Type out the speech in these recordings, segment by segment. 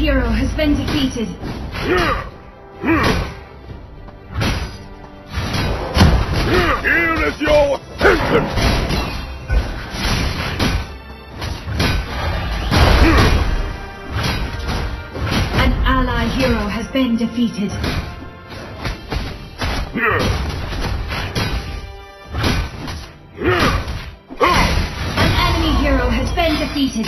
hero has been defeated. Here is your vengeance! An ally hero has been defeated. An enemy hero has been defeated.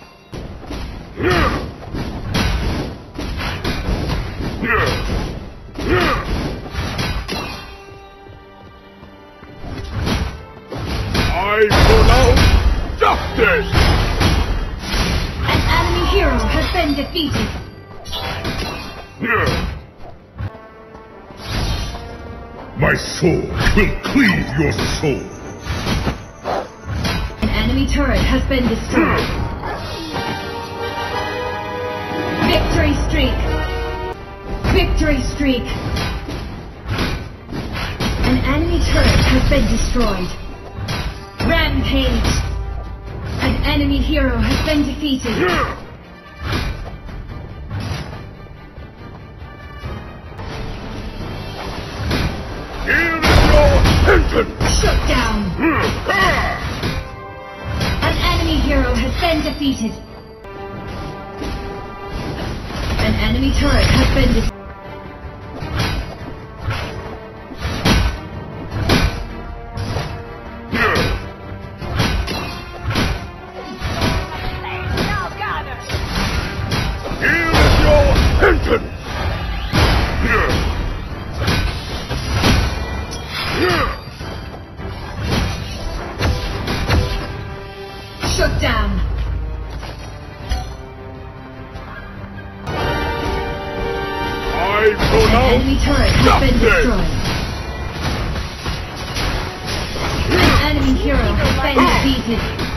I pronounce justice! An enemy hero has been defeated. My sword will cleave your soul. An enemy turret has been destroyed. Victory streak! Victory streak! An enemy turret has been destroyed. Rampage! An enemy hero has been defeated. Here is your vengeance! Shut down! An enemy hero has been defeated. An enemy turret has been destroyed. Here is your vengeance! Shut down! I An pronounce enemy turret has been justice! destroyed. An enemy hero has been defeated.